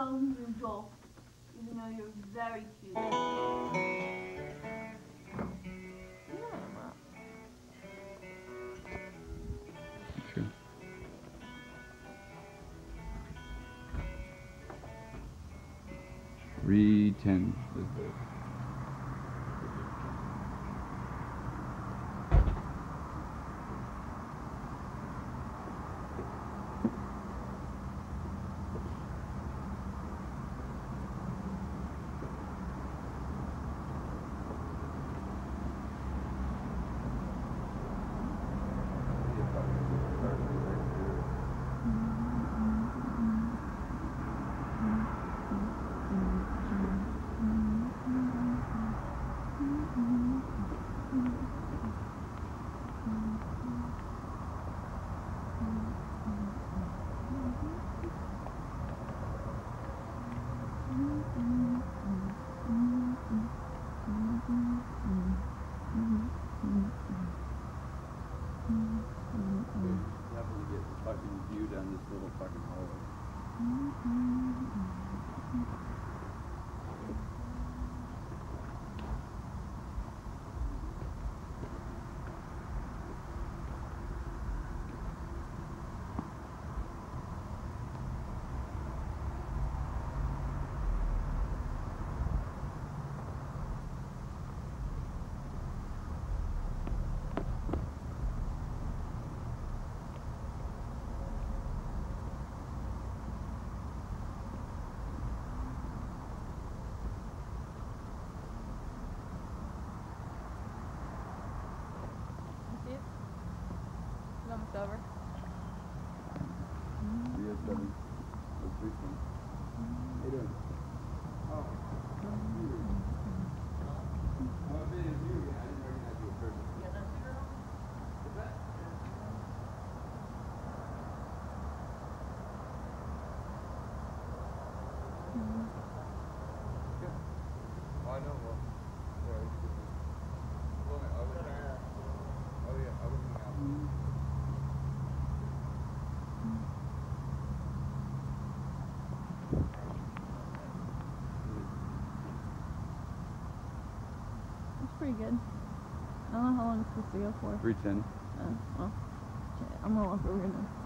comb your jaw, even though you're very cute. Yeah, well. Sure. $3.10 is the definitely get the fucking view down this little fucking hallway. See it? It's almost over. Yes, buddy. That's recent. How you doing? Oh. Oh, it is you again. I didn't recognize you at first. Yeah, that's your girl. What's that? Good. Oh, I know. Well, yeah, it's good. Well, I was trying. Oh, yeah, I was in the house. It's pretty good. I don't know how long it's supposed to go for. 310. Well, okay, I'm gonna walk over here now.